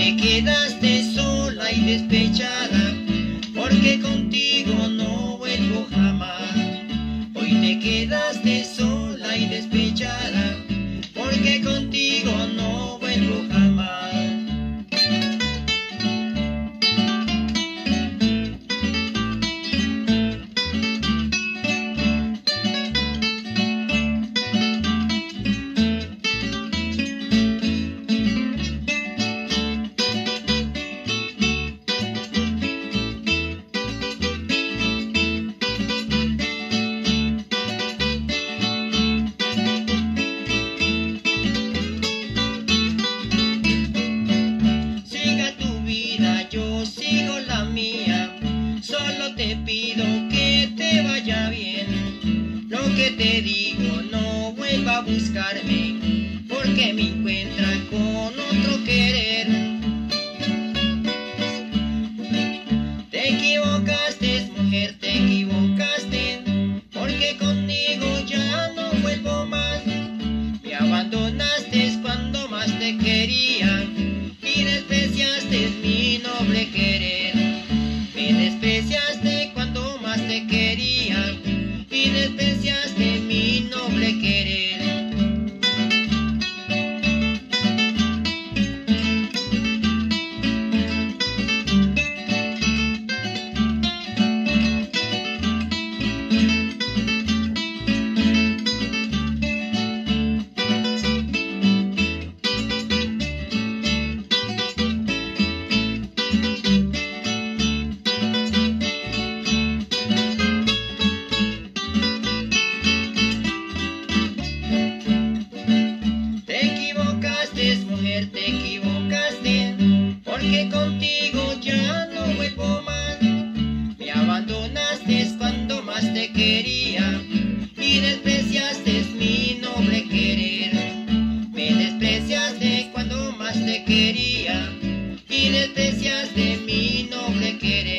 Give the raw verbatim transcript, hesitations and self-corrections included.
te quedaste sola y despechada, porque contigo no vuelvo jamás. Hoy te quedaste sola y despechada, porque contigo no vuelvo jamás. Yo sigo la mía, solo te pido que te vaya bien. Lo que te digo, no vuelva a buscarme, porque me encuentra con otro querer. Te equivocaste, mujer, te equivocaste, porque conmigo ya no vuelvo más. Me abandonaste cuando más te quería y despreciaste mi noble querer. Me despreciaste cuando más te quería y despreciaste mi noble querer. Mujer, te equivocaste, porque contigo ya no vuelvo más. Me abandonaste cuando más te quería y despreciaste mi noble querer. Me despreciaste cuando más te quería y despreciaste mi noble querer.